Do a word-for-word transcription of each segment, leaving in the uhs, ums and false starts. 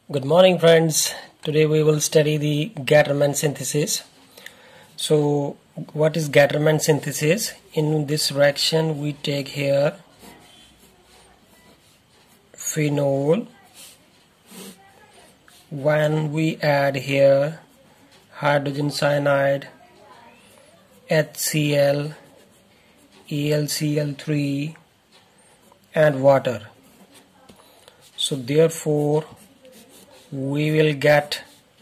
Good morning, friends. Today we will study the Gattermann synthesis. So, what is Gattermann synthesis? In this reaction, we take here phenol. When we add here hydrogen cyanide, HCl, A l C l three, and water. So, therefore, we will get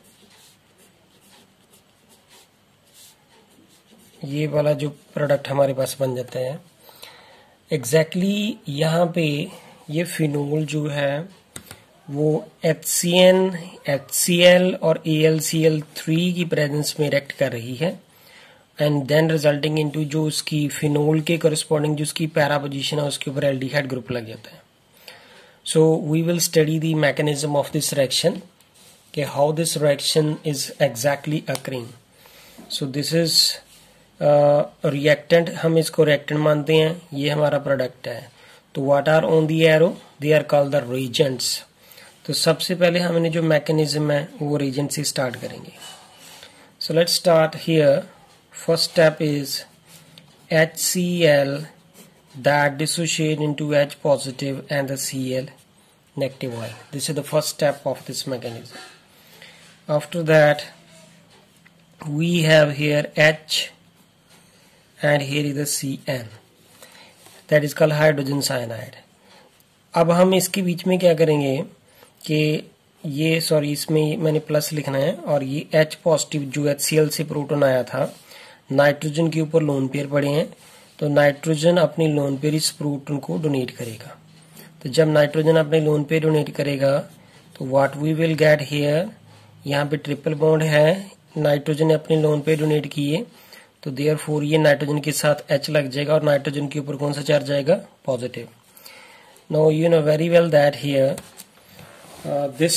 ये वाला जो product हमारे पास बन जाते हैं exactly exactly यहाँ पे ये फिनोल जो है वो H C N, H C L और A L C L three की प्रेजेंस में रिएक्ट कर रही है एंड देन रिजल्टिंग इनटू जो उसकी फिनोल के करस्पॉन्डिंग जो उसकी पैरा पोजीशन है उसके ऊपर एल्डिहाइड ग्रुप लग जाता है. So we will study the mechanism of this reaction, okay, how this reaction is exactly occurring. So this is uh, reactant, हम इसको reactant मानते हैं, ये हमारा product है. तो what are on the arrow? They are called the reagents. तो सबसे पहले हमने जो mechanism है वो reagent से start करेंगे. So let's start here. First step is H C l that dissociate into H positive and the C l negative ion. This is the first step of this mechanism. After that, we have here H and here is the C n. That is called hydrogen cyanide. अब हम इसके बीच में क्या करेंगे कि ये sorry इसमें मैंने प्लस लिखना है और ये H पॉजिटिव जो H C l से प्रोटॉन आया था नाइट्रोजन के ऊपर लोन पेयर पड़े हैं तो नाइट्रोजन अपनी लोन पेयर इस प्रोटॉन को डोनेट करेगा. तो जब नाइट्रोजन अपने लोन पेयर डोनेट करेगा तो what we will get here, यहाँ पे ट्रिपल बॉन्ड है, नाइट्रोजन ने अपने लोन पेयर डोनेट किए तो देयरफॉर ये नाइट्रोजन के साथ H लग जाएगा और नाइट्रोजन के ऊपर कौन सा चार्ज आएगा, positive. Now you know very well that here this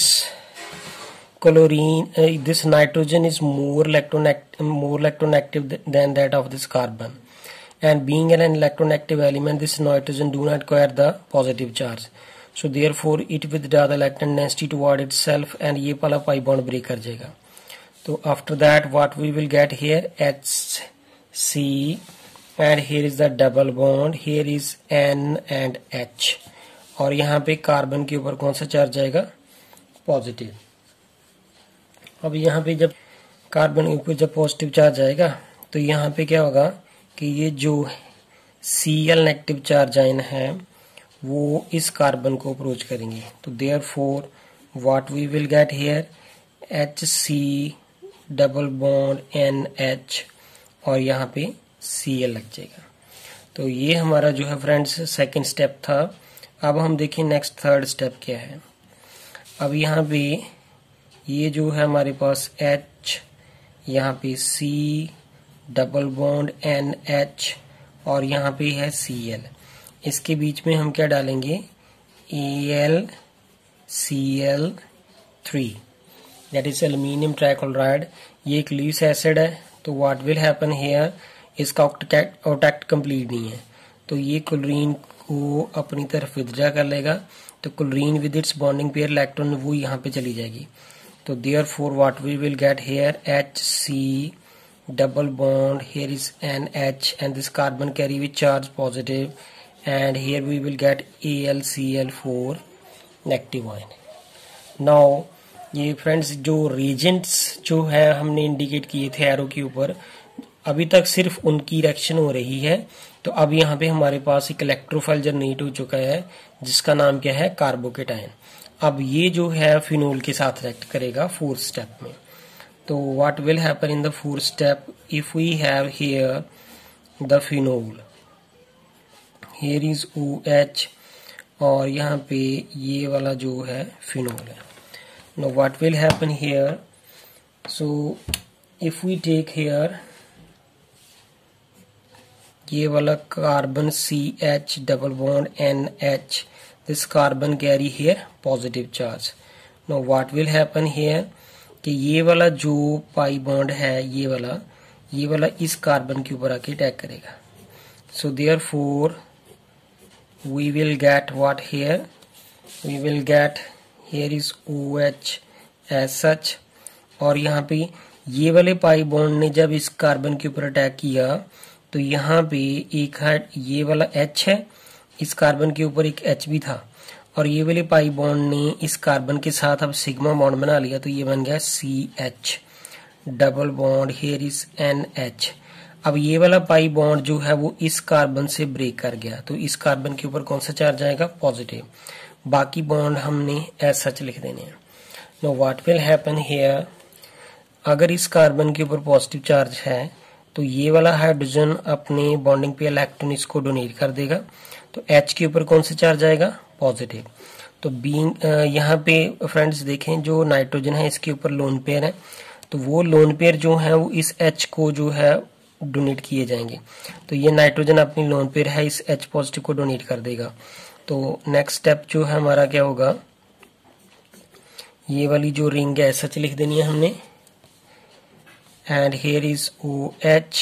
chlorine, uh, this nitrogen is more electronect more electronactive than that of this carbon. And being an electronactive element, this nitrogen do not acquire the positive charge. So therefore, it withdraw the electron density toward itself, and ये वाला pi bond break कर जाएगा. तो after that, what we will get here H C, and here is the double bond. Here is N and H. और यहाँ पे carbon के ऊपर कौन सा चार्ज आएगा, पॉजिटिव. अब यहाँ पे जब कार्बन के ऊपर जब पॉजिटिव चार्ज आएगा तो यहाँ पे क्या होगा कि ये जो Cl नेगेटिव चार्ज आयन है वो इस कार्बन को अप्रोच करेंगे. तो therefore what we will get here H C double bond N H और यहाँ पे Cl लग जाएगा. तो ये हमारा जो है फ्रेंड्स सेकंड स्टेप था. अब हम देखें नेक्स्ट थर्ड स्टेप क्या है. अब यहाँ पे ये जो है हमारे पास H, यहाँ पे C double bond N H और यहाँ पे है Cl. इसके बीच में हम क्या डालेंगे, A L C L three, that is aluminium trichloride. ये एक लीव्स एसिड है. तो व्हाट विल हैपन हियर, इसका ऑक्टेट कंप्लीट नहीं है तो ये क्लोरीन को अपनी तरफ विथड्रॉ कर लेगा. तो chlorine with its bonding pair electron वो यहाँ पे चली जाएगी. तो therefore what we will get here H C double bond, here is N H and this carbon carry with charge positive, and here we will get A l C l four negative ion. Now ये friends जो reagents जो है हमने indicate किए थे arrow के ऊपर, अभी तक सिर्फ उनकी रिएक्शन हो रही है. तो अब यहाँ पे हमारे पास एक इलेक्ट्रोफाइल जनरेट हो चुका है जिसका नाम क्या है, कार्बोकेटायन. अब ये जो है फिनोल के साथ रिएक्ट करेगा फोर्थ स्टेप में. तो what will happen in the fourth step, if we have here the phenol, here is O H और यहाँ पे ये वाला जो है फिनोल है. Now what will happen here, so if we take here ये वाला carbon C H double bond N H, this carbon carry here positive charge. Now what will happen here कि ये वाला जो पाई बॉन्ड है ये वाला ये वाला इस कार्बन के ऊपर आके अटैक करेगा. So therefore we will get what here, we will get here is OH as such, और यहाँ पे ये वाले पाई बॉन्ड ने जब इस कार्बन के ऊपर अटैक किया तो यहाँ पे एक है ये वाला H है, इस कार्बन के ऊपर एक H भी था, और ये वाले पाई बॉन्ड ने इस कार्बन के साथ अब सिग्मा बॉन्ड बना लिया, तो ये बन गया C H double bond, here is N H. अब ये वाला पाई बॉन्ड जो है वो इस कार्बन से ब्रेक कर गया, तो इस कार्बन के ऊपर कौन सा चार्ज आएगा? पॉजिटिव। बाकी बॉन्ड हमने एज सच लिख देने हैं। Now what will happen here, अगर इस कार्बन के ऊपर पॉजिटिव चार्ज है तो ये वाला हाइड्रोजन अपने बॉन्डिंग पे इलेक्ट्रॉन इसको डोनेट कर देगा, तो H के ऊपर कौन सा चार्ज आएगा? पॉजिटिव। तो बीइंग यहाँ पे फ्रेंड्स देखें, जो नाइट्रोजन है इसके ऊपर लोन पेयर है, तो वो लोन पेयर जो है वो इस H को जो है डोनेट किए जाएंगे, तो ये नाइट्रोजन अपनी लोन पेयर है इस H पॉजिटिव को डोनेट कर देगा। तो नेक्स्ट स्टेप जो है हमारा क्या होगा, ये वाली जो रिंग है सच लिख देनी है हमने, एंड हियर इज OH,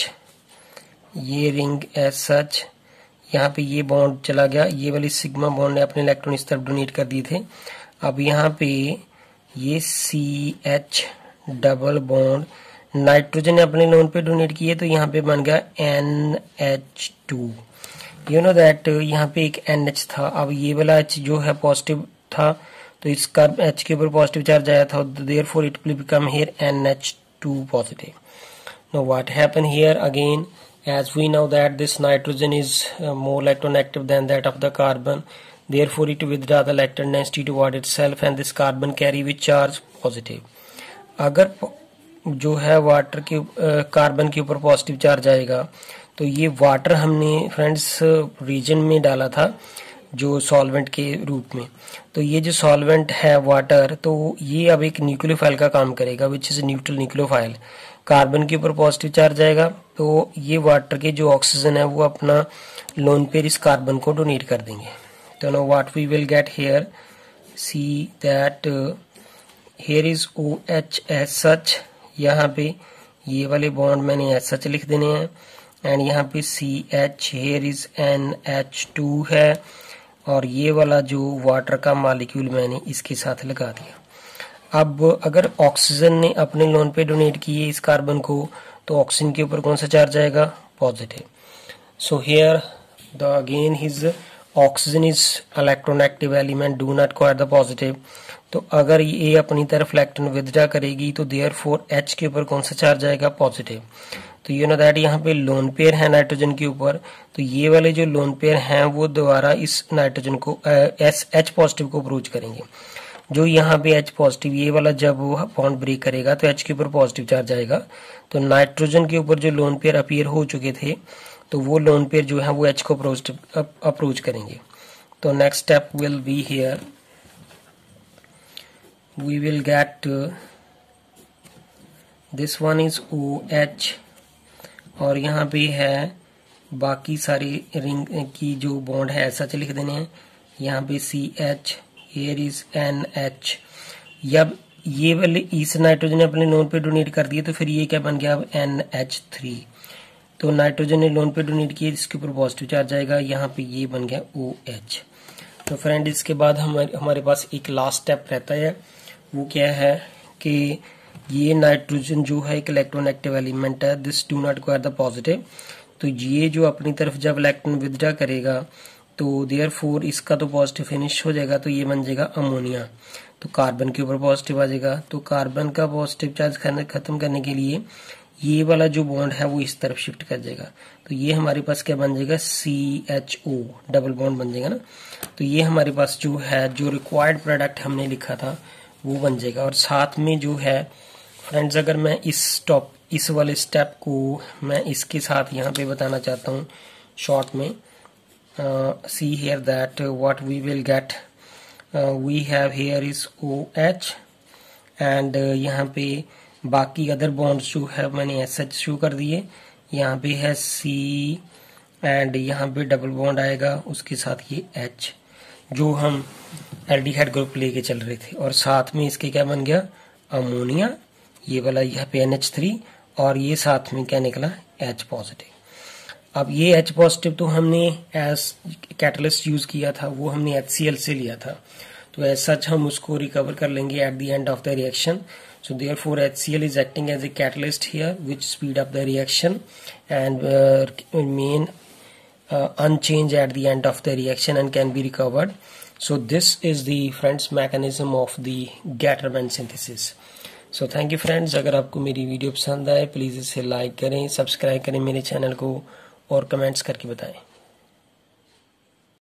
ये रिंग एज सच, यहाँ पे ये बॉन्ड चला गया, ये वाली सिग्मा बॉन्ड ने अपने इलेक्ट्रॉन इस तरफ डोनेट कर दिए थे। अब यहाँ पे ये C H double bond nitrogen ने अपने लोन पे डोनेट किए, तो यहाँ पे बन गया N H two. You know that यहाँ पे एक एन एच था, अब ये वाला H जो है पॉजिटिव था, तो इसका H के ऊपर पॉजिटिव चार्ज आया था, therefore it will become here N H two positive. Now what happened here again, as we know that this nitrogen is uh, more electronegative than that of the carbon, therefore it withdraw the electron density toward itself and this carbon carry with charge positive. अगर जो है water के carbon के ऊपर positive charge आएगा, तो ये water हमने फ्रेंड्स रीजन में डाला था जो सॉल्वेंट के रूप में, तो ये जो सॉल्वेंट है वाटर, तो ये अब एक न्यूक्लियोफाइल का काम करेगा, which is neutral nucleophile. Carbon के ऊपर पॉजिटिव चार्ज आएगा तो ये वाटर के जो ऑक्सीजन है वो अपना लोन पेयर इस कार्बन को डोनेट कर देंगे। तो now what we will get here, see that here is OH as such, यहाँ पे ये वाले बॉन्ड मैंने एज सच लिख देने हैं, एंड यहाँ पे C H, here is N H two है, और ये वाला जो वाटर का मॉलिक्यूल मैंने इसके साथ लगा दिया। अब अगर ऑक्सीजन ने अपने लोन पे डोनेट किए इस कार्बन को, तो ऑक्सीजन के ऊपर कौन सा चार्ज आएगा? Positive. So here the again his oxygen is electronegative element, do not acquire the positive, तो अगर ये अपनी तरफ इलेक्ट्रॉन विथड्रॉ करेगी तो देयरफॉर H के ऊपर कौन सा चार्ज आएगा? पॉजिटिव। तो यू नो दैट यहाँ पे लोन पेयर है नाइट्रोजन के ऊपर, तो ये वाले जो लोन पेयर हैं वो दोबारा इस नाइट्रोजन को एस H पॉजिटिव को अप्रोच करेंगे। जो यहाँ पे H पॉजिटिव ये वाला जब बॉन्ड ब्रेक करेगा तो H के ऊपर पॉजिटिव चार्ज आएगा, तो नाइट्रोजन के ऊपर जो लोन पेयर अपीयर हो चुके थे तो वो लोन पेयर जो है वो H को अप्रोच करेंगे। तो next step will be here, we will get this one is OH, और यहाँ पे है बाकी सारी रिंग की जो बॉन्ड है ऐसा लिख देने हैं, यहाँ पे C H, here is N H. जब ये वाले इस नाइट्रोजन ने अपने लोन पे डोनेट कर दिए तो फिर ये क्या बन गया? अब एन एच थ्री। तो नाइट्रोजन ने लोन पे डोनेट किए, इसके ऊपर पॉजिटिव चार्ज आएगा, यहाँ पे ये बन गया OH। तो फ्रेंड इसके बाद हमारे हमारे पास एक लास्ट स्टेप रहता है, वो क्या है कि ये नाइट्रोजन जो है एक इलेक्ट्रोनेगेटिव एलिमेंट है, this do not acquire the positive, तो ये जो अपनी तरफ जब इलेक्ट्रॉन विथड्रॉ करेगा तो देयरफॉर इसका तो पॉजिटिव फिनिश हो जाएगा, तो ये बन जाएगा अमोनिया, तो कार्बन के ऊपर पॉजिटिव आ जाएगा। तो कार्बन का पॉजिटिव चार्ज खत्म करने के लिए ये वाला जो बॉन्ड है वो इस तरफ शिफ्ट कर जाएगा, तो ये हमारे पास क्या बन जाएगा? C H O double bond बन जाएगा ना। तो ये हमारे पास जो है जो रिक्वायर्ड प्रोडक्ट हमने लिखा था वो बन जाएगा। और साथ में जो है फ्रेंड्स, अगर मैं इस टॉप इस वाले स्टेप को मैं इसके साथ यहाँ पे बताना चाहता हूँ शॉर्ट में, see here that what we will get, we have here is OH, and यहाँ पे बाकी अदर बॉन्ड्स जो है मैंने ऐसा शो कर दिए, यहाँ पे है C, एंड यहाँ पे डबल बॉन्ड आएगा उसके साथ ये H, जो हम एल्डिहाइड ग्रुप लेके चल रहे थे, और साथ में इसके क्या बन गया? अमोनिया, ये वाला यहाँ पे एन एच थ्री, और ये साथ में क्या निकला? H positive. अब ये H पॉजिटिव तो हमने एज कैटलिस्ट यूज किया था, वो हमने एच सी एल से लिया था, तो एज सच हम उसको रिकवर कर लेंगे at the end of the reaction. So therefore H C l is acting as a catalyst here which speed up the reaction and uh, remain uh, unchanged at the end of the reaction and can be recovered. So this is the friends mechanism of the Gattermann synthesis. So thank you friends. अगर आपको मेरी video पसंद आए please इसे like करें, subscribe करें मेरे channel को और कमेंट्स करके बताएं.